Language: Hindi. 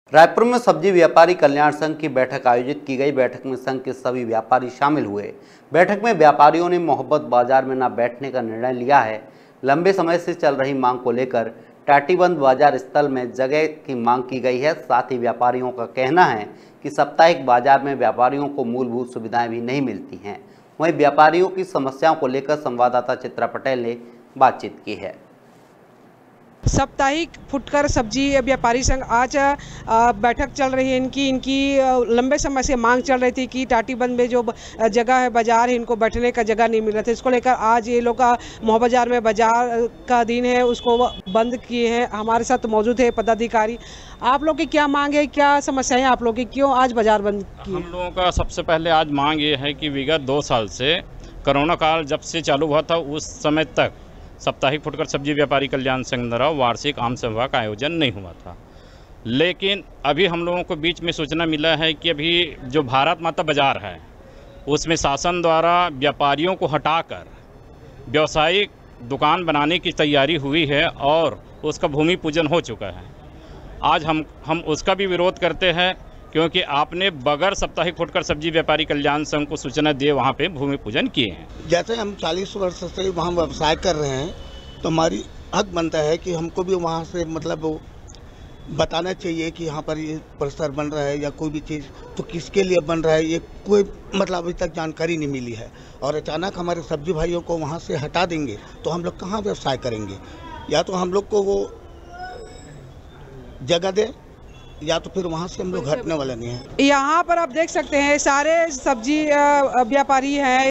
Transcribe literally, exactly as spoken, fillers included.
रायपुर में सब्जी व्यापारी कल्याण संघ की बैठक आयोजित की गई। बैठक में संघ के सभी व्यापारी शामिल हुए। बैठक में व्यापारियों ने मोहब्बत बाजार में न बैठने का निर्णय लिया है। लंबे समय से चल रही मांग को लेकर टाटीबंद बाजार स्थल में जगह की मांग की गई है। साथ ही व्यापारियों का कहना है कि साप्ताहिक बाजार में व्यापारियों को मूलभूत सुविधाएं भी नहीं मिलती हैं। वहीं व्यापारियों की समस्याओं को लेकर संवाददाता चित्रा पटेल ने बातचीत की है। साप्ताहिक फुटकर सब्जी व्यापारी संघ आज बैठक चल रही है। इनकी इनकी लंबे समय से मांग चल रही थी कि टाटीबंद में जो जगह है, बाजार है, इनको बैठने का जगह नहीं मिल रहा था। इसको लेकर आज ये लोग मोह बाजार में बाजार का दिन है, उसको बंद किए हैं। हमारे साथ मौजूद है पदाधिकारी। आप लोग की क्या मांग है, क्या समस्याएं आप लोग की, क्यों आज बाजार बंद की? हम लोगों का सबसे पहले आज मांग ये है कि विगत दो साल से कोरोना काल जब से चालू हुआ था उस समय तक साप्ताहिक फुटकर सब्जी व्यापारी कल्याण संघ द्वारा वार्षिक आम सभा का आयोजन नहीं हुआ था। लेकिन अभी हम लोगों को बीच में सूचना मिला है कि अभी जो भारत माता बाजार है उसमें शासन द्वारा व्यापारियों को हटाकर व्यावसायिक दुकान बनाने की तैयारी हुई है और उसका भूमि पूजन हो चुका है। आज हम हम उसका भी विरोध करते हैं क्योंकि आपने बगैर साप्ताहिक फुटकर सब्जी व्यापारी कल्याण संघ को सूचना दिए वहाँ पे भूमि पूजन किए हैं। जैसे हम चालीस वर्ष से वहाँ व्यवसाय कर रहे हैं तो हमारी हक बनता है कि हमको भी वहाँ से मतलब बताना चाहिए कि यहाँ पर ये परिसर बन रहा है या कोई भी चीज़ तो किसके लिए बन रहा है, ये कोई मतलब अभी तक जानकारी नहीं मिली है। और अचानक हमारे सब्जी भाइयों को वहाँ से हटा देंगे तो हम लोग कहाँ व्यवसाय करेंगे? या तो हम लोग को वो जगह दे या तो फिर वहाँ से हम लोग हटने वाले नहीं हैं। यहाँ पर आप देख सकते हैं सारे सब्जी व्यापारी हैं।